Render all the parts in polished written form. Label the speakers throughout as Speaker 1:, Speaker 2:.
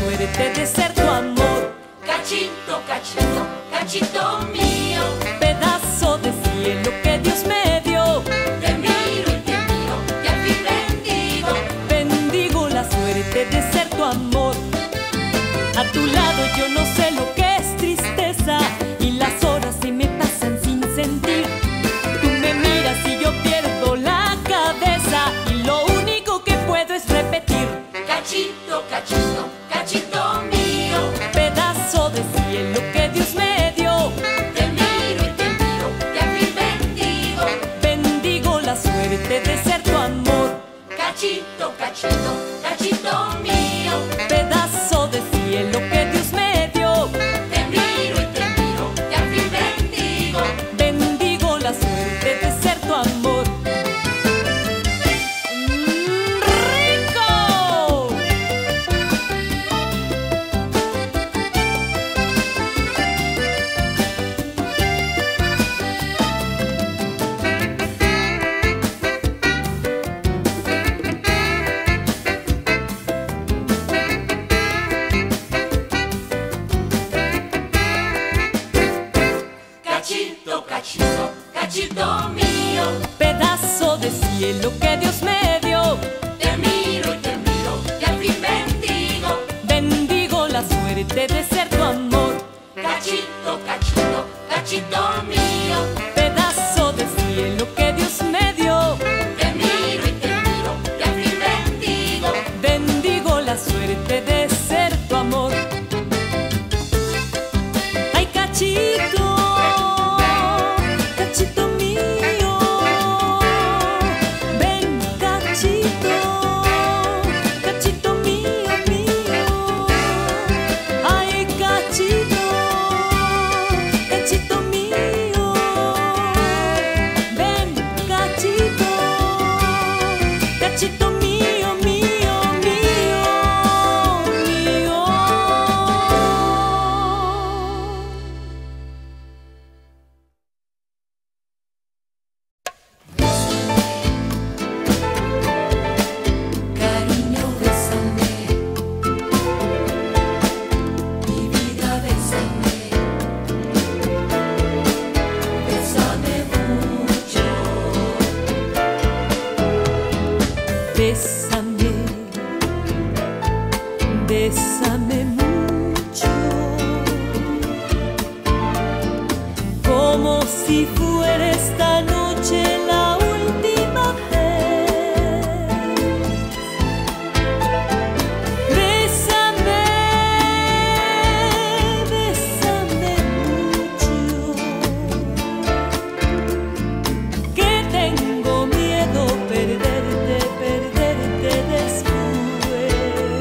Speaker 1: suerte de ser tu amor.
Speaker 2: Cachito, cachito, cachito mío,
Speaker 1: Pedazo de cielo que Dios me dio.
Speaker 2: te miro y al fin bendigo.
Speaker 1: Bendigo la suerte de ser tu amor. A tu lado yo no sé lo que es tristeza y las horas se me pasan sin sentir. Tú me miras y yo pierdo la cabeza y lo único que puedo es repetir.
Speaker 2: Cachito, cachito, cachito mío,
Speaker 1: Pedazo de cielo que Dios me dio.
Speaker 2: te miro y al fin bendigo.
Speaker 1: Bendigo la suerte de ser tu amor.
Speaker 2: Cachito, cachito, cachito mío,
Speaker 1: Pedazo de cielo que Dios me dio.
Speaker 2: te miro y al fin bendigo.
Speaker 1: Bendigo la suerte de ser tu amor. ¡Rico!
Speaker 2: Cachito, cachito, cachito mío,
Speaker 1: Pedazo de cielo que Dios me dio.
Speaker 2: te miro y al fin bendigo.
Speaker 1: Bendigo la suerte de ser tu amor.
Speaker 2: Cachito, cachito, cachito mío,
Speaker 1: Pedazo de cielo que Dios me dio.
Speaker 2: te miro y al fin bendigo.
Speaker 1: Bendigo la suerte de ser tu amor. Ay, cachito, cachito mío. Ven, cachito, cachito mío, mío. Ay, cachito, cachito mío. Ven, cachito, cachito mío, mío, mío, mío.
Speaker 2: Cariño, bésame, mi vida, bésame, bésame mucho.
Speaker 1: Bésame, bésame mucho, como si fuera esta noche la última vez. Bésame, bésame mucho, que tengo miedo perderte, perderte después.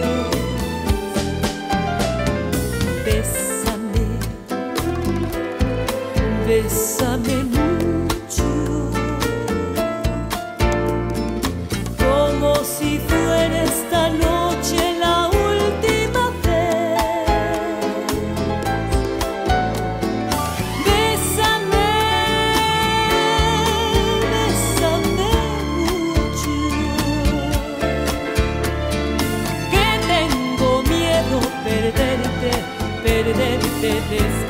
Speaker 1: Bésame, bésame mucho, como si fuera esta noche la última vez. Bésame, bésame mucho, que tengo miedo perderte, perderte después.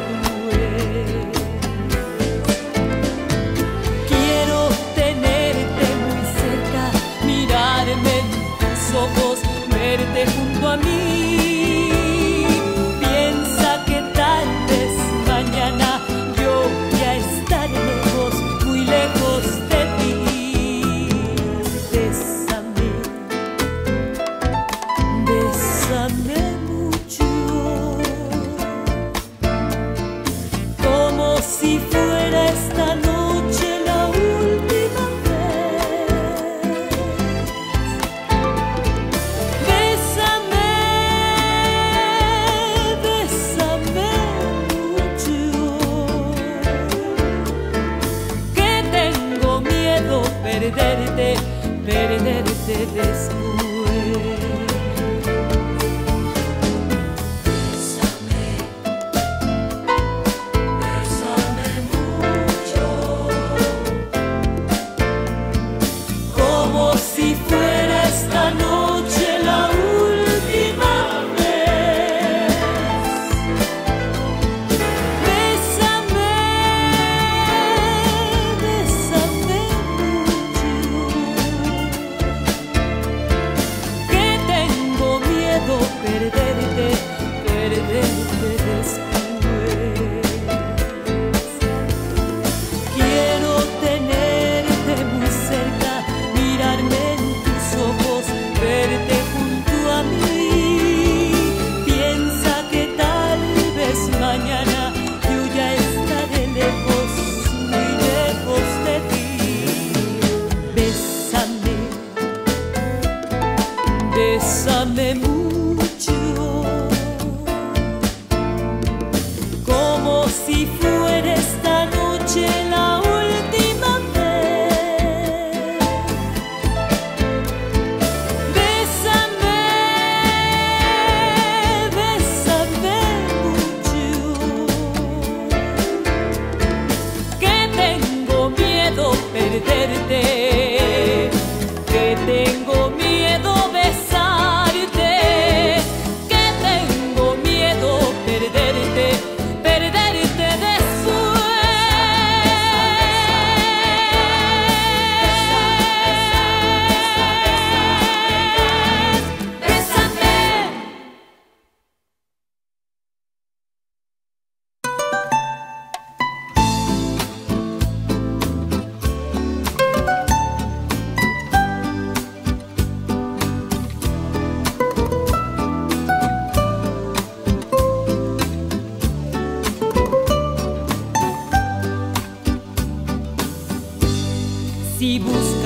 Speaker 1: Quiero tenerte muy cerca, mirarme en tus ojos, verte junto a mí. Piensa que tal vez mañana yo ya estaré lejos, muy lejos de ti. Bésame, bésame mucho, como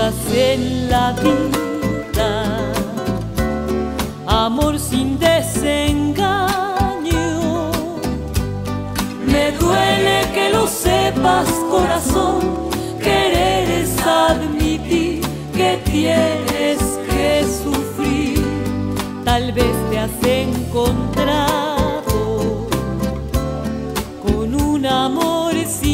Speaker 1: cosas en la vida, amor sin desengaño. Me duele que lo sepas, corazón, querer es admitir que tienes que sufrir. Tal vez te has encontrado con un amor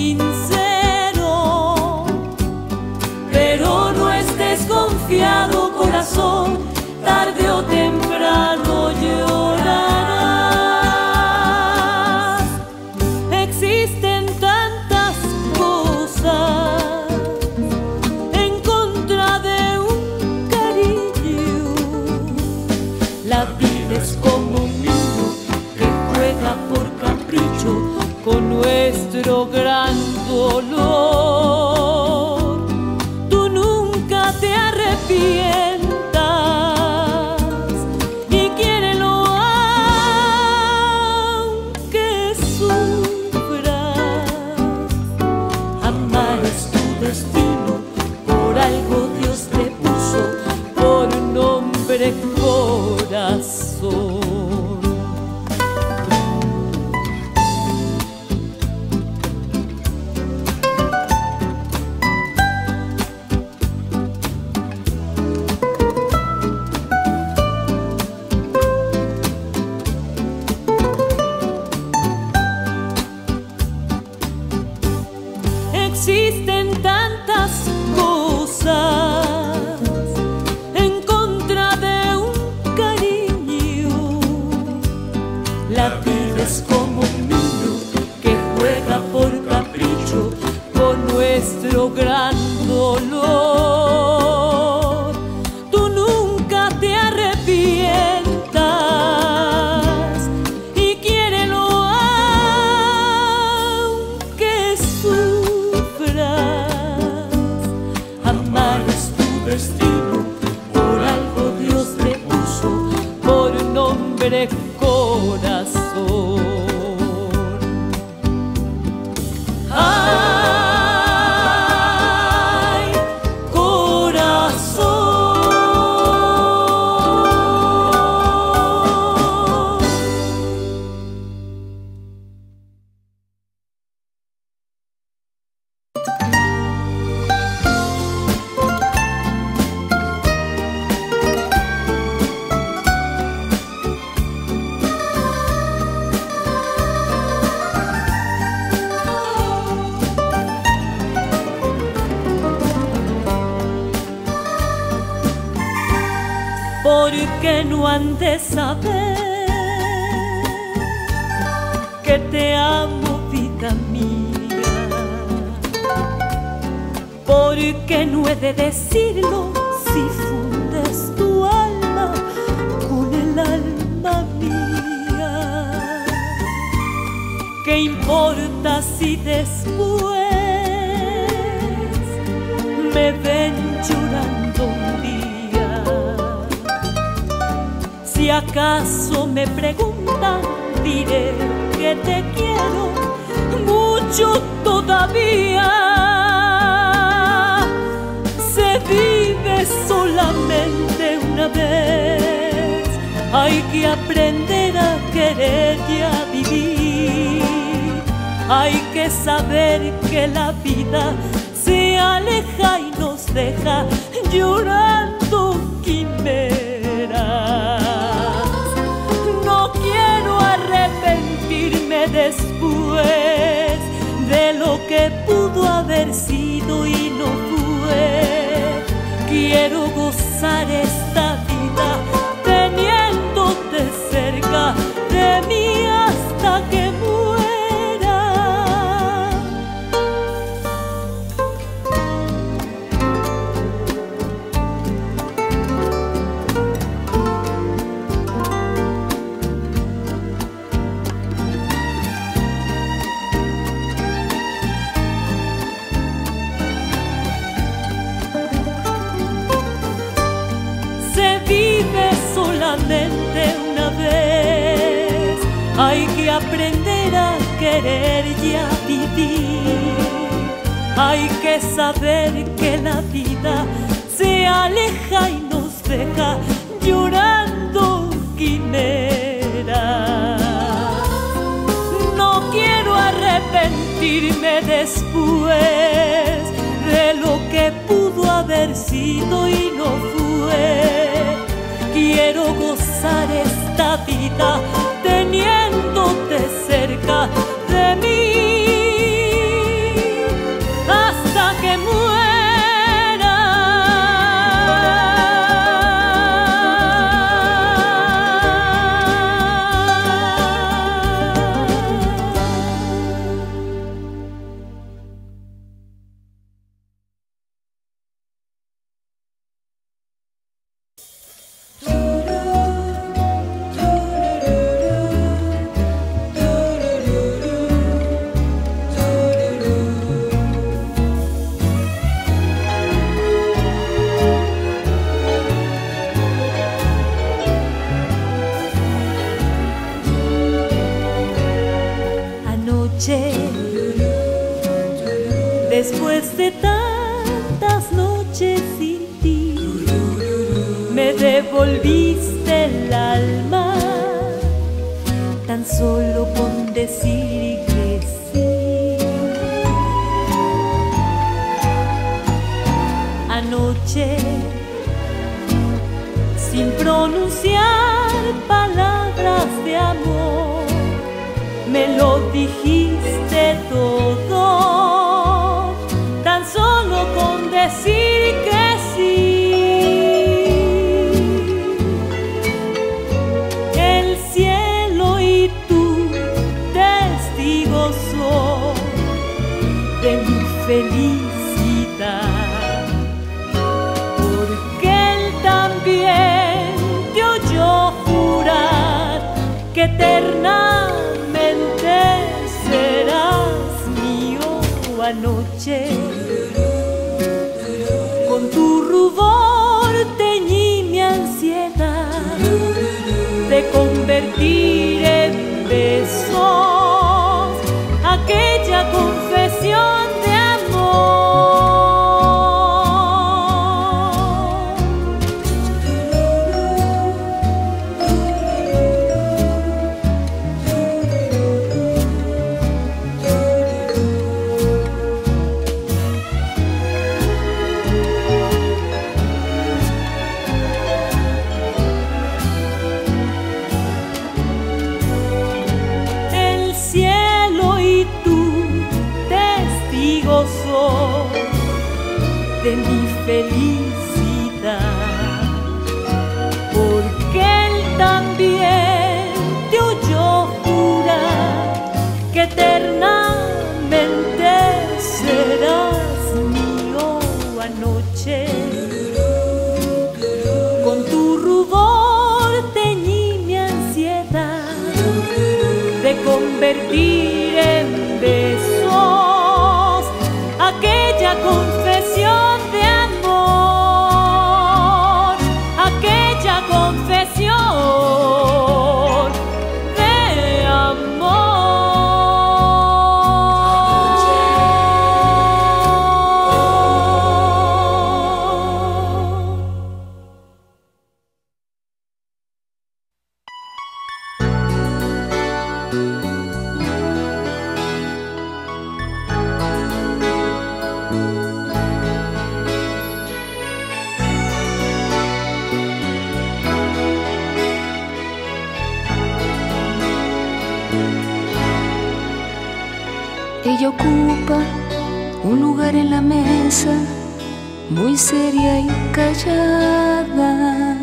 Speaker 1: sincero, pero no estés confiado, corazón, tarde o temprano llorarás. Existen tantas cosas en contra de un cariño. La vida es como un niño que juega por capricho con nuestro gran dolor. Tú nunca te arrepientas y quiérelo aunque sufras. Amar es tu destino, por algo Dios te puso por nombre corazón. Existen tantas cosas en contra de un cariño. La vida es como un niño que juega por capricho con nuestro gran dolor. Tú nunca te arrepientas y quiérelo aunque sufras. Amar es tu destino, por algo Dios te puso por nombre corazón. Ay, corazón. Porque no han de saber que te amo, vida mía. Porque no he de decirlo si fundes tu alma con el alma mía. ¿Qué importa si después me ven llorando un día? Si acaso me preguntan, diré que te quiero mucho todavía. Se vive solamente una vez, hay que aprender a querer y a vivir. Hay que saber que la vida se aleja y nos deja llorando quimeras. No quiero arrepentirme después de lo que pudo haber sido y no fue. Quiero gozar esta vida teniéndote cerca de mí hasta que muera. Solamente una vez, hay que aprender a querer y a vivir. Hay que saber que la vida se aleja y nos deja llorando quimeras. No quiero arrepentirme después de lo que pudo haber sido y no fue. Quiero gozar esta vida teniéndote cerca de mí hasta que muera. Después de tantas noches sin ti, me devolviste el alma, tan solo con decir que sí. Anoche, sin pronunciar palabras de amor, me lo dijiste todo, tan solo con decir que sí. El cielo y tú, testigos son de mi felicidad, porque él también te oyó jurar que eternamente serás mío. Anoche, con tu rubor teñí mi ansiedad de convertir en besos aquella confesión de amor. De mi felicidad, porque él también te oyó jurar que eternamente serás mío. Anoche, con tu rubor teñí mi ansiedad de convertir en besos aquella confesión de amor, aquella confesión de amor.
Speaker 3: Ella ocupa un lugar en la mesa, muy seria y callada.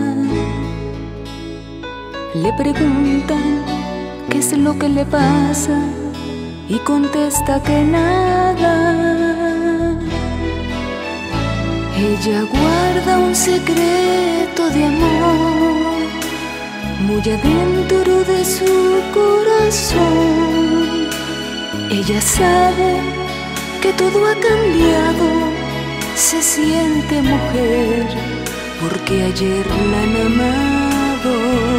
Speaker 3: Le preguntan qué es lo que le pasa y contesta que nada. Ella guarda un secreto de amor muy adentro de su corazón. Ella sabe que todo ha cambiado, se siente mujer porque ayer la han amado.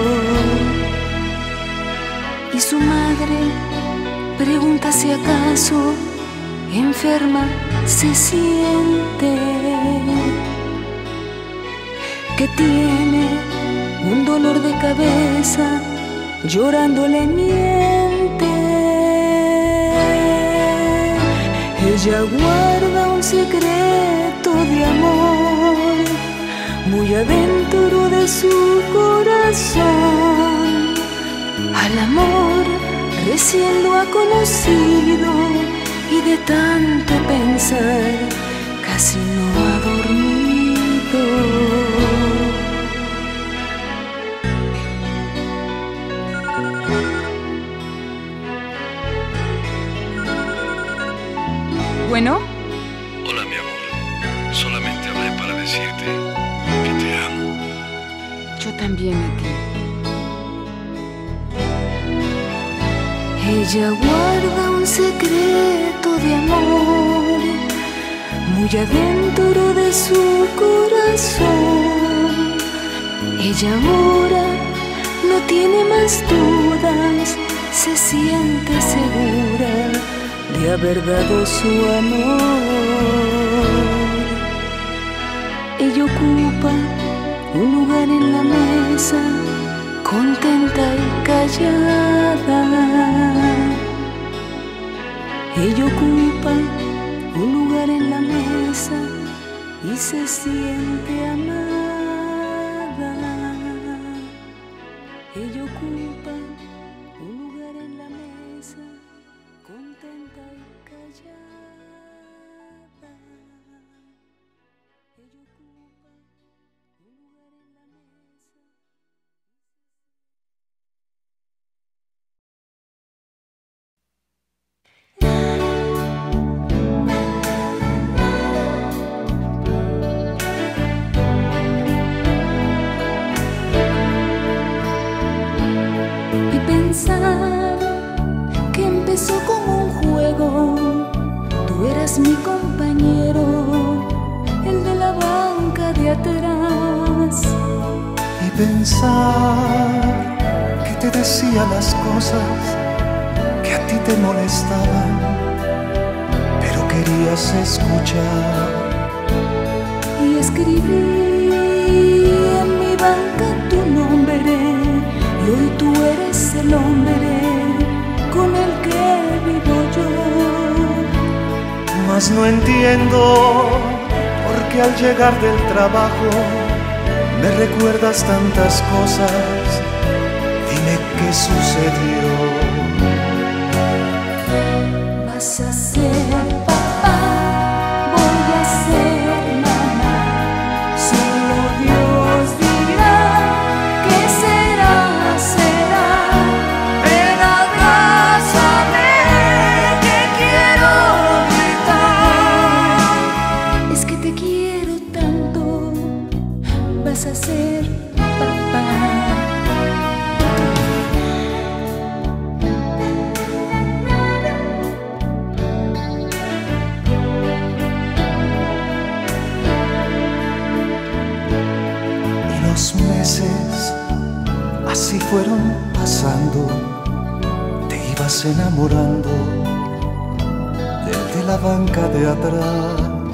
Speaker 3: Y su madre pregunta si acaso enferma se siente. que tiene un dolor de cabeza, llorando le miente. Ella guarda un secreto de amor muy adentro de su corazón. Al amor recién lo ha conocido y de tanto pensar casi no ha dormido.
Speaker 4: ¿Bueno?
Speaker 5: Hola, mi amor. Solamente hablé para decirte que te amo.
Speaker 4: Yo también a ti.
Speaker 3: Ella guarda un secreto de amor muy adentro de su corazón. Ella ahora no tiene más dudas, se siente segura de haber dado su amor. Ella ocupa un lugar en la mesa, contenta y callada. Ella ocupa un lugar en la mesa y se siente amada. Ella ocupa un lugar en la mesa, contenta y callada. Ella ocupa un lugar en la mesa. Y pensar que empezó como un juego, tú eras mi compañero, el de la banca de atrás.
Speaker 6: Y pensar que te decía las cosas que a ti te molestaban, pero querías escuchar.
Speaker 3: Y escribí en mi banca tu nombre, y hoy tú eres el hombre con el que vivo yo.
Speaker 6: Mas no entiendo por qué al llegar del trabajo me recuerdas tantas cosas. Dime qué sucedió.
Speaker 3: Vas a ser papá, voy a ser mamá. Solo Dios dirá qué será, será. Ven, abrázame, que quiero gritar. Es que te quiero tanto, vas a ser papá.
Speaker 6: Los meses así fueron pasando, te ibas enamorando del de la banca de atrás.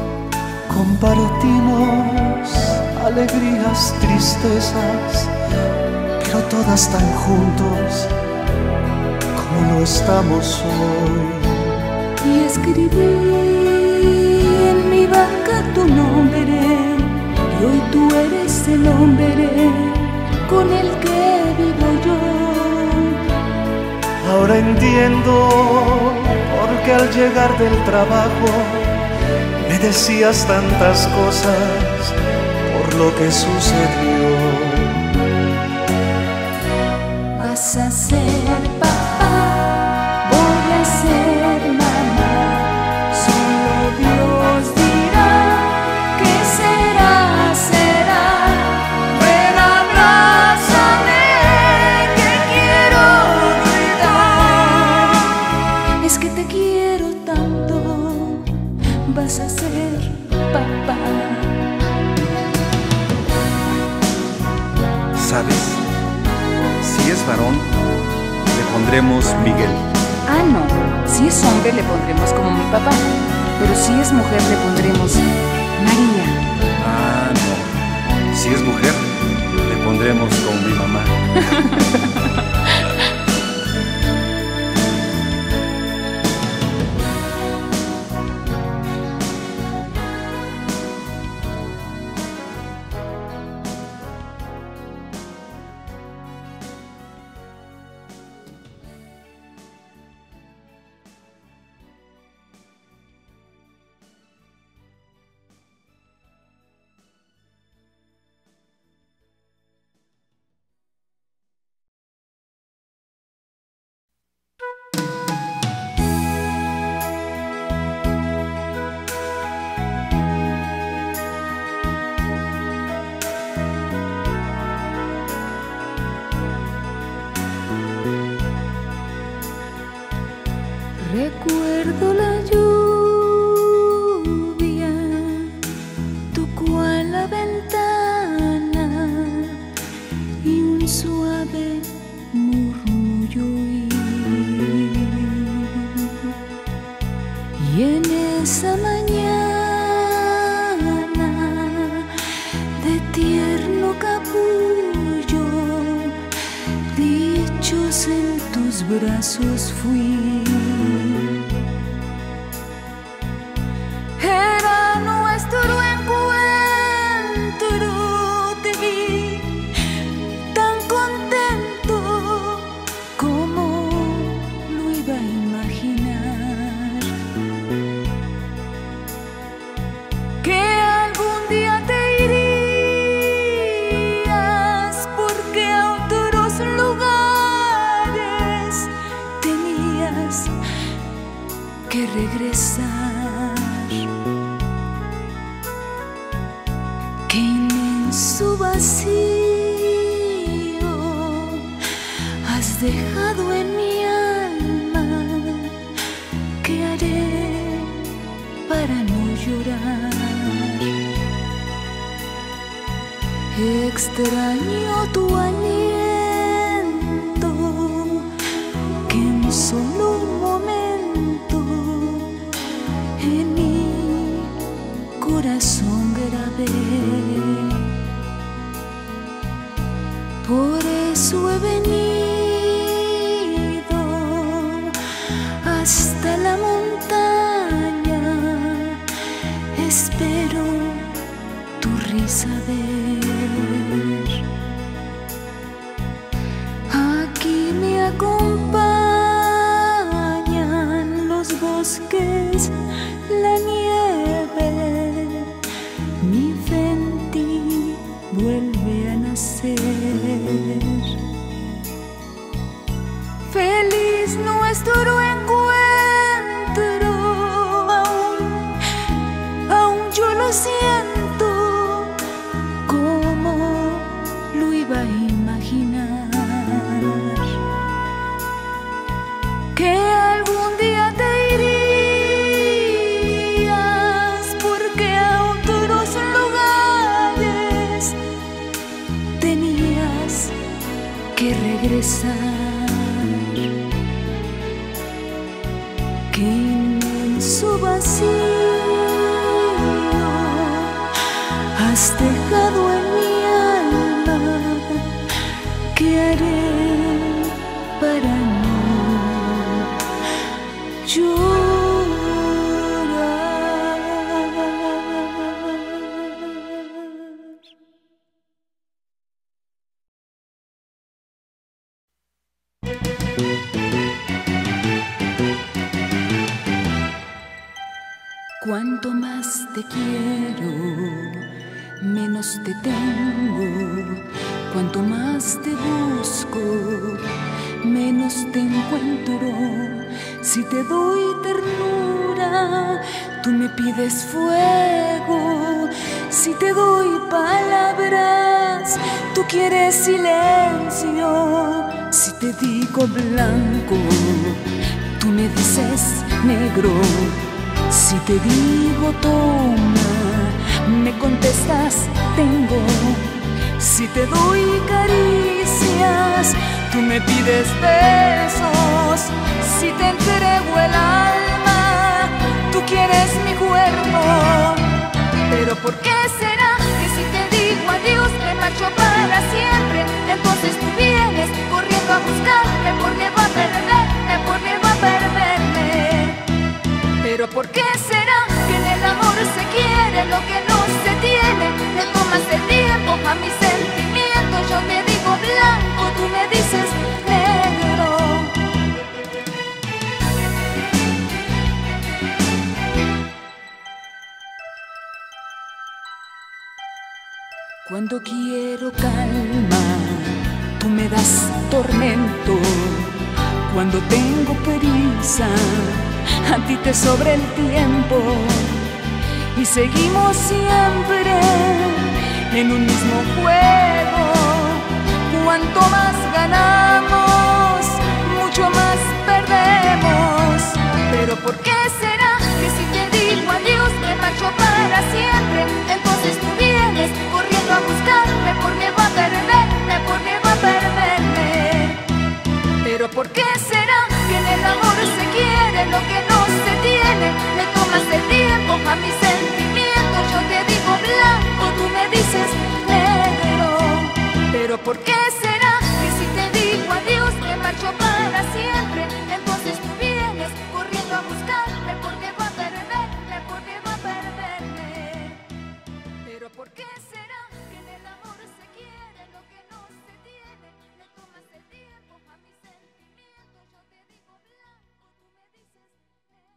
Speaker 6: Compartimos alegrías, tristezas, pero todas tan juntos como lo estamos hoy.
Speaker 3: Y escribí en mi banca tu nombre, y hoy tú eres el hombre con el que vivo yo.
Speaker 6: Ahora entiendo por qué al llegar del trabajo me decías tantas cosas por lo que sucedió.
Speaker 3: Vas a ser papá, voy a ser mamá. Solo Dios dirá qué será, será. Ven, abrázame, que quiero gritar. Es que te quiero tanto, vas a ser papá.
Speaker 7: ¿Sabes? Si es varón, le pondremos Miguel.
Speaker 4: Ah, no. Si es hombre, le pondremos como mi papá. Pero si es mujer, le pondremos María.
Speaker 7: Ah, no. si es mujer, le pondremos como mi mamá.
Speaker 3: Recuerdo la lluvia, tocó a la ventana y un suave murmullo oí. Y en esa mañana de tierno capullo, dichos en tus brazos fui. Era nuestro encuentro, te vi tan contento como lo iba a imaginar. Que algún día te irías porque a otros lugares tenías que regresar. Qué inmenso vacío has dejado en mi alma. ¿Qué haré para no llorar? Extraño tu aliento que en solo un momento en mi corazón grabé. Por eso he venido hasta la montaña, espero tu risa ver. Aquí me acompañan los bosques, la nieve, mi fe en ti vuelve a nacer. Feliz nuestro encuentro, aún yo lo siento como lo iba a imaginar. Que algún día te irías porque a otros lugares tenías que regresar. Qué inmenso vacío has dejado en mi alma. ¿Qué haré para no llorar? Cuanto más te quiero, menos te tengo. Cuanto más te busco, menos te encuentro. Si te doy ternura, tú me pides fuego. Si te doy palabras, tú quieres silencio. Si te digo blanco, tú me dices negro. Si te digo toma, me contestas tengo. Si te doy caricias, tú me pides besos. Si te entrego el alma, tú quieres mi cuerpo. Pero ¿por qué será que si te digo adiós Cuando quiero calma, tú me das tormento. Cuando tengo prisa, a ti te sobra el tiempo. Y seguimos siempre en un mismo juego. Cuanto más ganamos, mucho más perdemos. Pero ¿por qué será que si te digo adiós me marcho para siempre? Entonces tú vienes corriendo a buscarme por miedo a perderme, por miedo a perderme. Pero ¿por qué será que en el amor se quiere lo que no se tiene? Me tomas el tiempo a mis sentimientos, yo te digo blanco, tú me dices negro. Pero ¿por qué será que si te digo adiós me marcho para siempre? Entonces tú vienes corriendo a buscarme por miedo a perderme, por miedo a perderme. Pero ¿por qué será que en el amor se quiere lo que no se tiene? Me tomas el tiempo a mis sentimientos, yo te digo blanco, tú me dices negro.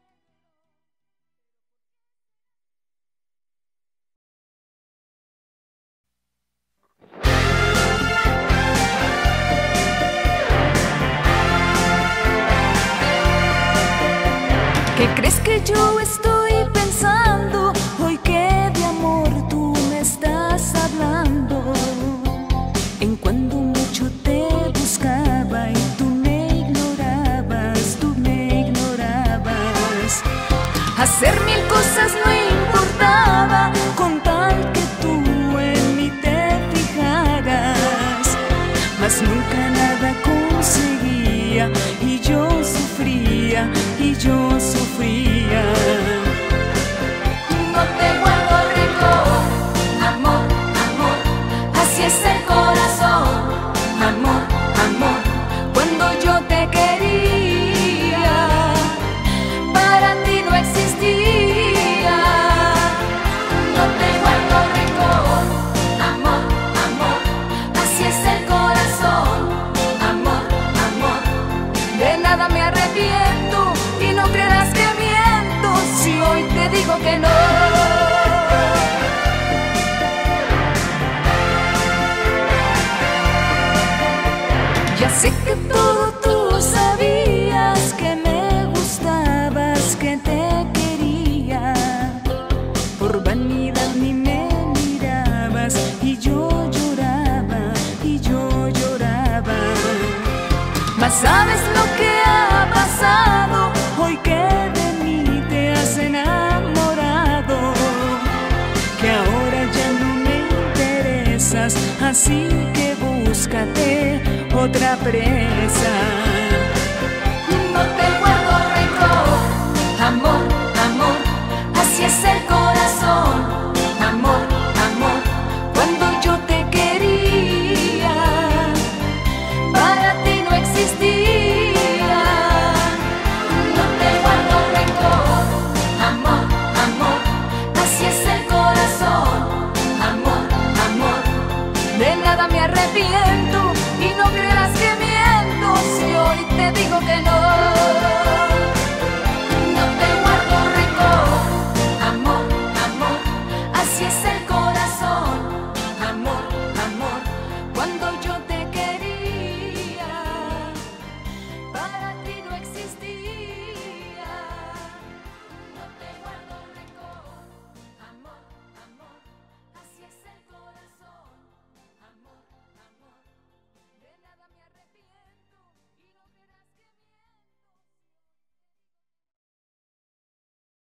Speaker 3: ¿Qué crees que yo estoy pensando hoy que de amor tú me estás hablando? En cuando mucho te buscaba y tú me ignorabas, tú me ignorabas. Hacer mil cosas no importaba con tal que tú en mí te fijaras, mas nunca nada conseguía y yo sufría, y yo sufría.
Speaker 2: No te guardo rencor, amor, amor, así es el corazón.
Speaker 3: Amor, amor, cuando yo te quería, para ti no existía.
Speaker 2: No te guardo rencor, amor, amor, así es el corazón. Amor, amor,
Speaker 3: De nada me arrepiento y no creerás que miento si hoy te digo que no. Ya sé que todo tú sabías, que me gustabas, que te quería. Por vanidad ni me mirabas y yo lloraba, y yo lloraba. Mas ¿sabes lo que ha pasado hoy que de mí te has enamorado? Que ahora ya no me interesas, así que búscate otra presa.